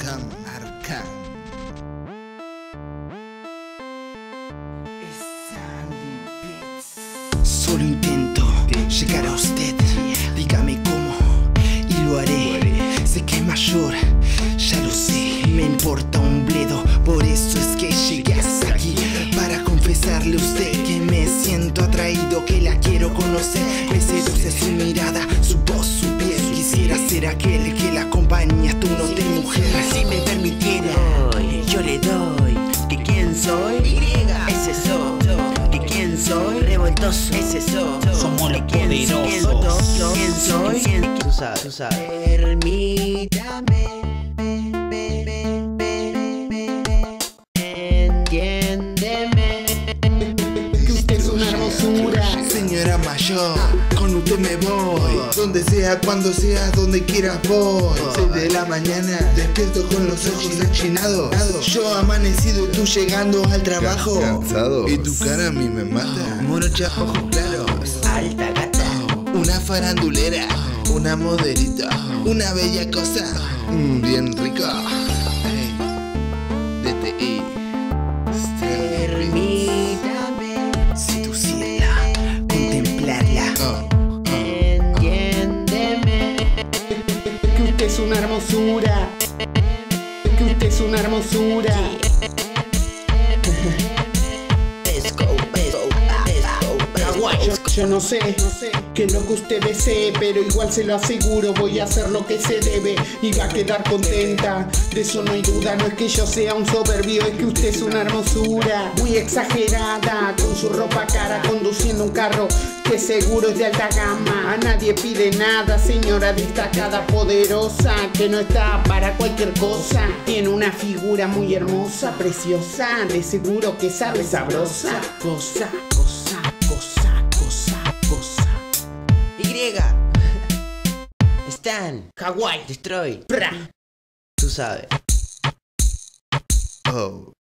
Marca. Solo intento llegar a usted. Dígame cómo y lo haré. Sé que es mayor, ya lo sé. Me importa un bledo, por eso es que llegué hasta aquí. Para confesarle a usted que me siento atraído, que la quiero conocer. Me seduce su mirada, su voz, su piel. Quisiera ser aquel que la acompaña hasta un hotel, mujer. Si me permitiera, yo le doy. ¿Que quién soy? Ese soy. ¿Que quién soy? Revoltoso. Ese soy. Somos los poderosos. ¿Quién soy? Tú sabes. Permítame. Entiéndeme. Que usted es una hermosura. Señora mayor, con usted me voy. Donde sea, cuando sea, donde quiera voy. 6 de la mañana, despierto con los ojos achinados. Yo amanecido y tú llegando al trabajo. Cansado. Y tu cara a mí me mata. Morocha, ojos claros. Alta gata. Una farandulera, una modelita, una bella cosa, bien rica. Hey, DTI. Permítame. Seducirla, contemplarla. Entiéndeme. Que usted es una hermosura. Que usted es una hermosura. Let's go. Yo no sé qué es lo que usted desee, pero igual se lo aseguro, voy a hacer lo que se debe y va a quedar contenta. De eso no hay duda, no es que yo sea un soberbio, es que usted es una hermosura muy exagerada, con su ropa cara, conduciendo un carro que seguro es de alta gama. A nadie pide nada, señora destacada, poderosa, que no está para cualquier cosa. Tiene una figura muy hermosa, preciosa, de seguro que sabe sabrosa. Cosa. Y. Stan. Kawaii. Destroy. Pra. Tú sabes. Oh.